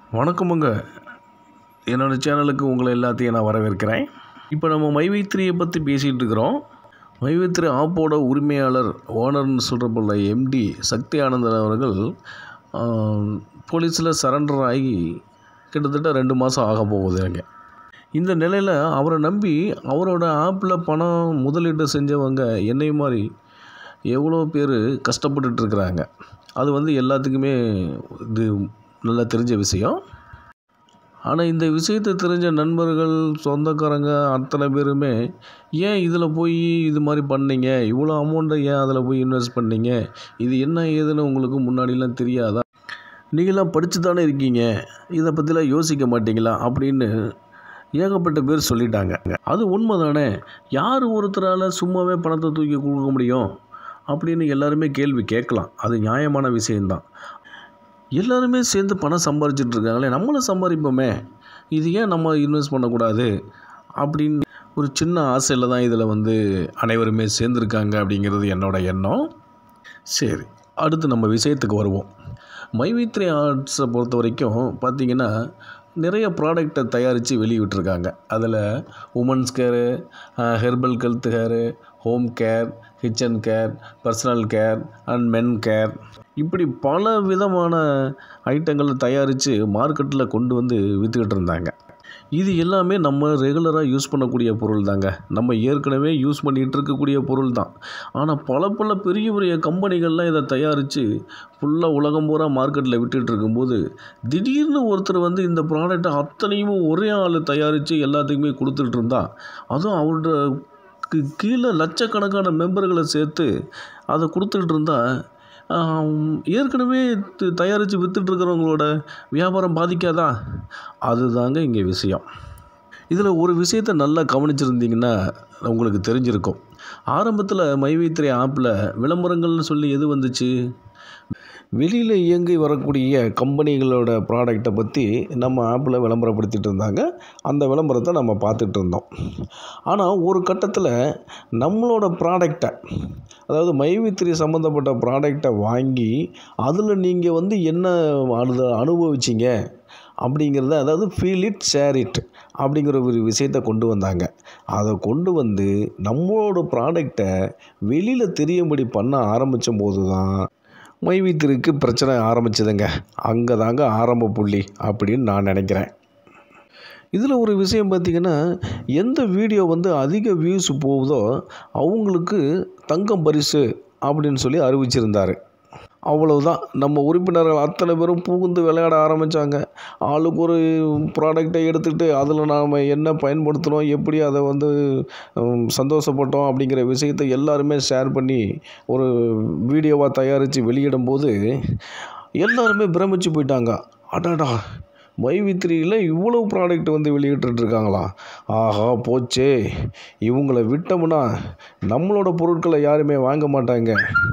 வணக்கமுங்க. என்னோடய சேனலுக்கு உங்களை எல்லாத்தையும் நான் வரவேற்கிறேன். இப்போ நம்ம மைவி3யை பற்றி பேசிகிட்டு இருக்கிறோம். மைவி3 ஆப்போட உரிமையாளர், ஓனர்னு சொல்கிற போல் எம்டி சக்தி ஆனந்தன் அவர்கள் போலீஸில் சரண்டர் ஆகி கிட்டத்தட்ட 2 மாதம் ஆக போகுதுங்க. இந்த நிலையில் அவரை நம்பி அவரோட ஆப்பில் பணம் முதலீடு செஞ்சவங்க என்னை மாதிரி எவ்வளோ பேர் கஷ்டப்பட்டுட்ருக்குறாங்க. அது எல்லாத்துக்குமே இது நல்லா தெரிஞ்ச விஷயம். ஆனால் இந்த விஷயத்தை தெரிஞ்ச நண்பர்கள், சொந்தக்காரங்க அத்தனை பேருமே ஏன் இதில் போய் இது மாதிரி பண்ணீங்க, இவ்வளோ அமௌண்ட்டை ஏன் அதில் போய் இன்வெஸ்ட் பண்ணீங்க, இது என்ன ஏதுன்னு உங்களுக்கு முன்னாடிலாம் தெரியாதா, நீங்களாம் படித்து தானே இருக்கீங்க, இதை பற்றிலாம் யோசிக்க மாட்டீங்களா அப்படின்னு ஏகப்பட்ட பேர் சொல்லிட்டாங்க. அது உண்மை தானே. யார் ஒருத்தரால் சும்மாவே பணத்தை தூக்கி கொடுக்க முடியும் அப்படின்னு எல்லாருமே கேள்வி கேட்கலாம். அது நியாயமான விஷயந்தான். எல்லாருமே சேர்ந்து பணம் சம்பாரிச்சிட்ருக்காங்களே, நம்மளும் சம்பாதிப்போமே, இது ஏன் நம்ம இன்வெஸ்ட் பண்ணக்கூடாது அப்படின்னு ஒரு சின்ன ஆசையில் தான் இதில் அனைவருமே சேர்ந்துருக்காங்க அப்படிங்கிறது என்னோடய எண்ணம். சரி, அடுத்து நம்ம விஷயத்துக்கு வருவோம். மைவி3 ஆர்ட்ஸை பொறுத்த வரைக்கும் பார்த்திங்கன்னா நிறைய ப்ராடக்டை தயாரித்து வெளியிட்ருக்காங்க. அதில் women's care, herbal health care, home care, kitchen care, personal care and men care, இப்படி பல விதமான ஐட்டங்களை தயாரித்து மார்க்கெட்டில் கொண்டு விற்றுக்கிட்டு இருந்தாங்க. இது எல்லாமே நம்ம ரெகுலராக யூஸ் பண்ணக்கூடிய பொருள் தாங்க. நம்ம ஏற்கனவே யூஸ் பண்ணிகிட்டு இருக்கக்கூடிய பொருள் தான். ஆனால் பல பெரிய பெரிய கம்பெனிகள்லாம் இதை தயாரித்து ஃபுல்லாக உலகம் பூரா மார்க்கெட்டில் விட்டுட்டு இருக்கும்போது திடீர்னு ஒருத்தர் இந்த ப்ராடக்டை அத்தனையும் ஒரே ஆள் தயாரித்து எல்லாத்துக்குமே கொடுத்துட்டு இருந்தா, அதுவும் அவரோட கீழே லட்சக்கணக்கான மெம்பர்களை சேர்த்து அதை கொடுத்துட்டு இருந்தால் ஏற்கனவே தயாரித்து விற்றுட்ருக்கிறவங்களோட வியாபாரம் பாதிக்காதா? அதுதாங்க இங்கே விஷயம். இதில் ஒரு விஷயத்தை நல்லா கவனிச்சிருந்தீங்கன்னா உங்களுக்கு தெரிஞ்சிருக்கும். ஆரம்பத்தில் மைவி3 ஆப்பில் விளம்பரங்கள்னு சொல்லி எது வந்துச்சு? வெளியில் இயங்கி வரக்கூடிய கம்பெனிகளோட ப்ராடக்டை பற்றி நம்ம ஆப்பில் விளம்பரப்படுத்திகிட்டு இருந்தாங்க. அந்த விளம்பரத்தை நம்ம பார்த்துட்டு இருந்தோம். ஆனால் ஒரு கட்டத்தில் நம்மளோட ப்ராடக்டை, அதாவது மைவி3 சம்மந்தப்பட்ட ப்ராடக்டை வாங்கி அதில் நீங்கள் என்ன அனுபவிச்சிங்க அப்படிங்கிறத, அதாவது ஃபீல் இட் ஷேர் இட் அப்படிங்கிற ஒரு விஷயத்தை கொண்டு வந்தாங்க. அதை கொண்டு நம்மளோட ப்ராடக்டை வெளியில் தெரியும்படி பண்ண ஆரம்பித்த போது தான் மைவி3க்கு பிரச்சனை ஆரம்பிச்சதுங்க. அங்கே தாங்க ஆரம்ப புள்ளி அப்படின்னு நான் நினைக்கிறேன். இதில் ஒரு விஷயம் பார்த்திங்கன்னா, எந்த வீடியோ அதிக வியூஸ் போகுதோ அவங்களுக்கு தங்கம் பரிசு அப்படின்னு சொல்லி அறிவிச்சிருந்தார். அவ்வளவுதான். நம்ம உறுப்பினர்கள் அத்தனை பேரும் புகுந்து விளையாட ஆரம்பித்தாங்க. ஆளுக்கு ஒரு ப்ராடக்டை எடுத்துக்கிட்டு அதில் நாம் என்ன பயன்படுத்துகிறோம், எப்படி அதை சந்தோஷப்பட்டோம் அப்படிங்கிற விஷயத்தை எல்லாருமே ஷேர் பண்ணி ஒரு வீடியோவாக தயாரித்து வெளியிடும்போது எல்லாருமே பிரமிச்சு போயிட்டாங்க. அடடா, மைவி3யில் இவ்வளோ ப்ராடக்ட் வெளியிட்டுருக்காங்களா, ஆஹா போச்சே, இவங்களை விட்டோம்னா நம்மளோட பொருட்களை யாருமே வாங்க மாட்டாங்க,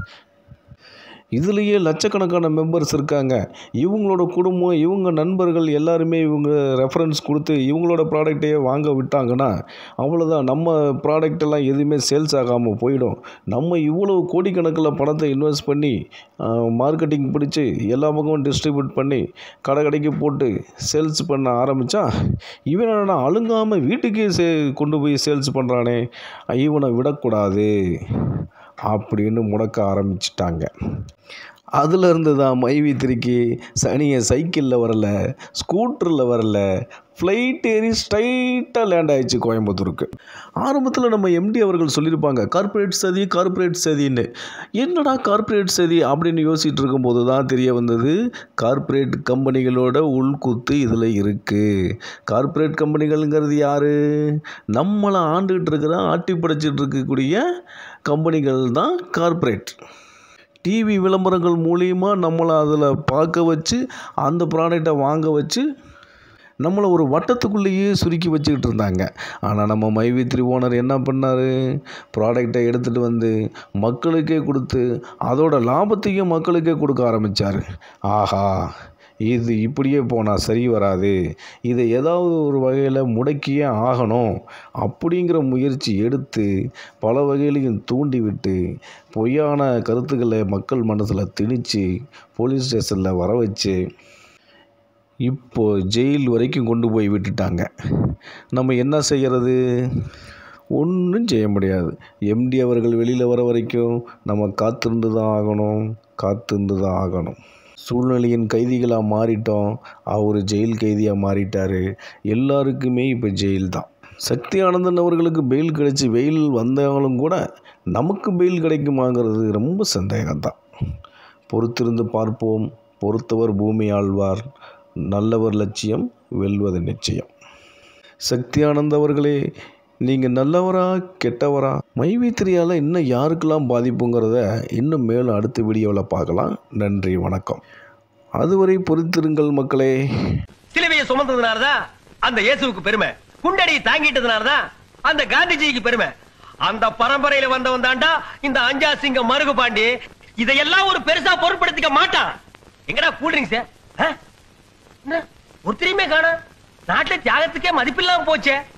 இதுலேயே லட்சக்கணக்கான மெம்பர்ஸ் இருக்காங்க, இவங்களோட குடும்பம், இவங்க நண்பர்கள் எல்லாருமே இவங்க ரெஃபரன்ஸ் கொடுத்து இவங்களோட ப்ராடக்டையே வாங்க விட்டாங்கன்னா அவ்வளோதான், நம்ம ப்ராடக்டெல்லாம் எதுவுமே சேல்ஸ் ஆகாமல் போயிடும். நம்ம இவ்வளோ கோடிக்கணக்கில் பணத்தை இன்வெஸ்ட் பண்ணி மார்க்கெட்டிங் பிடிச்சி எல்லா பக்கமும் டிஸ்ட்ரிபியூட் பண்ணி கடைக்கு போட்டு சேல்ஸ் பண்ண ஆரம்பித்தா, இவனை அழுங்காமல் வீட்டுக்கே கொண்டு போய் சேல்ஸ் பண்ணுறானே, இவனை விடக்கூடாது அப்படின்னு முடக்க ஆரம்பிச்சிட்டாங்க. அதிலிருந்து தான் மைவி3க்கு சனியை சைக்கிளில் வரல, ஸ்கூட்டரில் வரல, ஃப்ளைட் ஏறி ஸ்ட்ரைட்டாக லேண்ட் ஆகிடுச்சு கோயம்புத்தூருக்கு. ஆரம்பத்தில் நம்ம எம்டி அவர்கள் சொல்லியிருப்பாங்க, கார்ப்பரேட் சதின்னு. என்னடா கார்ப்பரேட் சதி அப்படின்னு யோசிச்சுட்டு இருக்கும்போது தான் தெரிய வந்தது, கார்ப்பரேட் கம்பெனிகளோட உள்குத்து இதில் இருக்குது. கார்ப்பரேட் கம்பெனிகள்ங்கிறது யார்? நம்மளை ஆண்டுகிட்டு இருக்கிற, ஆட்டி படைச்சிட்டு இருக்கக்கூடிய கம்பெனிகள் தான் கார்ப்பரேட். டிவி விளம்பரங்கள் மூலிமா நம்மளை அதில் பார்க்க வச்சு அந்த ப்ராடக்டை வாங்க வச்சு நம்மளை ஒரு வட்டத்துக்குள்ளேயே சுருக்கி வச்சுக்கிட்டு இருந்தாங்க. ஆனால் நம்ம மைவி3 ஓனர் என்ன பண்ணார்? ப்ராடக்டை எடுத்துகிட்டு மக்களுக்கே கொடுத்து அதோட லாபத்தையும் மக்களுக்கே கொடுக்க ஆரம்பித்தார். ஆஹா, இது இப்படியே போனால் சரி வராது, இதை ஏதாவது ஒரு வகையில் முடக்கியே ஆகணும் அப்படிங்கிற முயற்சி எடுத்து பல வகையிலையும் தூண்டிவிட்டு பொய்யான கருத்துக்களை மக்கள் மனசில் திணித்து போலீஸ் ஸ்டேஷனில் வர வச்சு இப்போ ஜெயில் வரைக்கும் கொண்டு போய் விட்டுட்டாங்க. நம்ம என்ன செய்கிறது? ஒன்றும் செய்ய முடியாது. எம்டி அவர்கள் வெளியில் வர வரைக்கும் நம்ம காத்திருந்து தான் ஆகணும். சூழ்நிலையின் கைதிகளாக மாறிட்டோம். அவர் ஜெயில் கைதியாக மாறிட்டார். எல்லாருக்குமே இப்போ ஜெயில் தான். சக்தி ஆனந்தன் அவர்களுக்கு பெயில் கிடைச்சி வெயில் வந்தாலும் கூட நமக்கு பெயில் கிடைக்குமாங்கிறது ரொம்ப சந்தேகம்தான். பொறுத்திருந்து பார்ப்போம். பொறுத்தவர் பூமி ஆழ்வார். நல்லவர் லட்சியம் வெல்வது நிச்சயம். சக்தி ஆனந்த் அவர்களே, நீங்கள் நல்லவரா கெட்டவரா? மைவி3யால் இன்னும் யாருக்கெல்லாம் பாதிப்புங்கிறத இன்னும் மேலும் அடுத்த வீடியோவில் பார்க்கலாம். நன்றி, வணக்கம். அதுவரை பொறுத்திருங்கள் மக்களே. சிலுவையை சுமந்ததுனாலதான் அந்த இயேசுவுக்கு பெருமை, குண்டடியை தாங்கிட்டதுனாலதான் அந்த காந்திஜிக்கு பெருமை. அந்த பரம்பரையில வந்தவன் தாண்டா இந்த அஞ்சா சிங்கம் மருகு பாண்டி. இதையெல்லாம் ஒரு பெருசா பொருட்படுத்திக்க மாட்டான். எங்கடா கூல்ட்ரிங்க்ஸ்? ஒருத்தரையுமே காணோம். நாட்டுல தியாகத்துக்கே மதிப்பில்லாம போச்சே.